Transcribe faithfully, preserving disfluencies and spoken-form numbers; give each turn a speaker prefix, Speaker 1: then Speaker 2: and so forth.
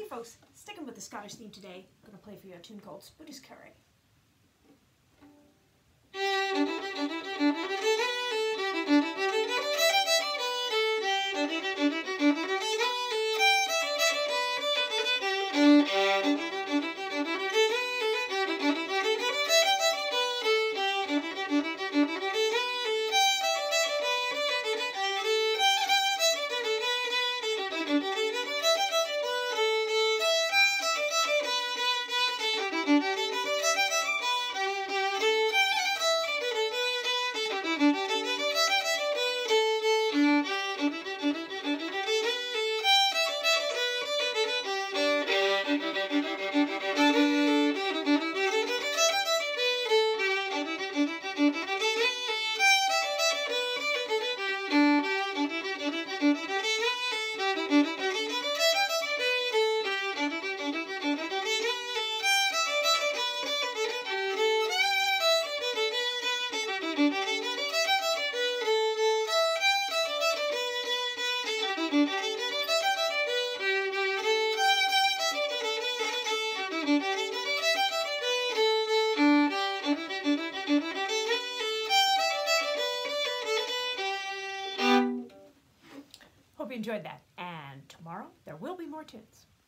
Speaker 1: folks, sticking with the Scottish theme today, I'm going to play for you a tune called Spoody's Curry. Hope you enjoyed that. And tomorrow there will be more tunes.